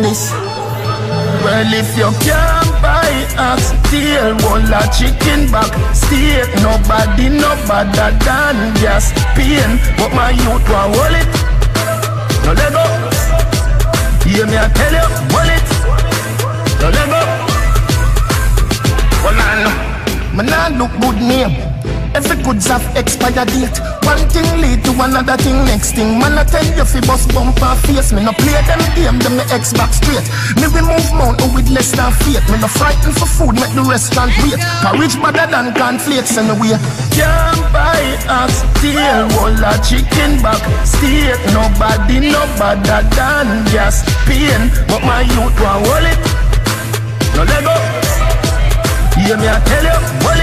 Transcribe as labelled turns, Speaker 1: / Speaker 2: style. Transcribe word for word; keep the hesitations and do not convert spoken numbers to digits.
Speaker 1: police. Well, if you can't buy oxtail, wall a chicken back steak. Nobody no better than gas pain. But my youth want hold it. No let go. Hear me I tell you, hold it. No let go. Well, I know, man I look good name. Every goods have expired date. One thing lead to another thing, next thing. Man I tell you fi bust bumper face. Me no play them game, them me X back straight. Me remove mountain with less than faith. Me no frighten for food, make the restaurant wait. Porridge better than cornflakes anyway. Can't buy oxtail, wall a chicken back steak. Nobody no better than gas pain. But my youth want hold it. No let go. Hear me I tell you,